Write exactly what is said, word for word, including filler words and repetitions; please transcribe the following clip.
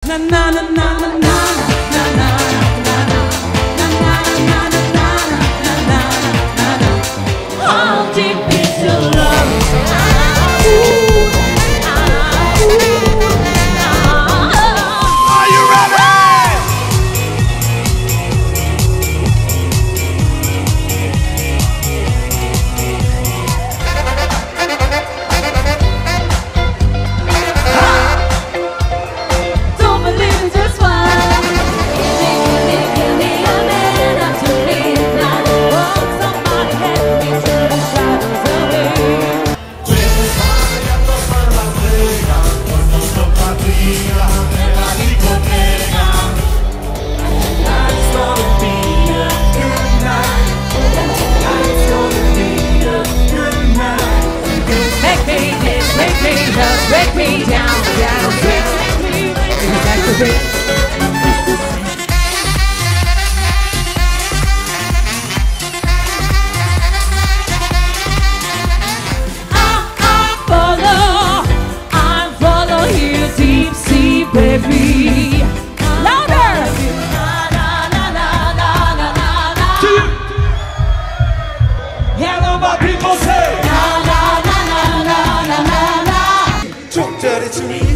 Break me down, down, break me. That's the bit. I, I follow, I follow you deep sea, baby. Louder. Hello, my people say. Na na na na na na na. Talk dirty to me.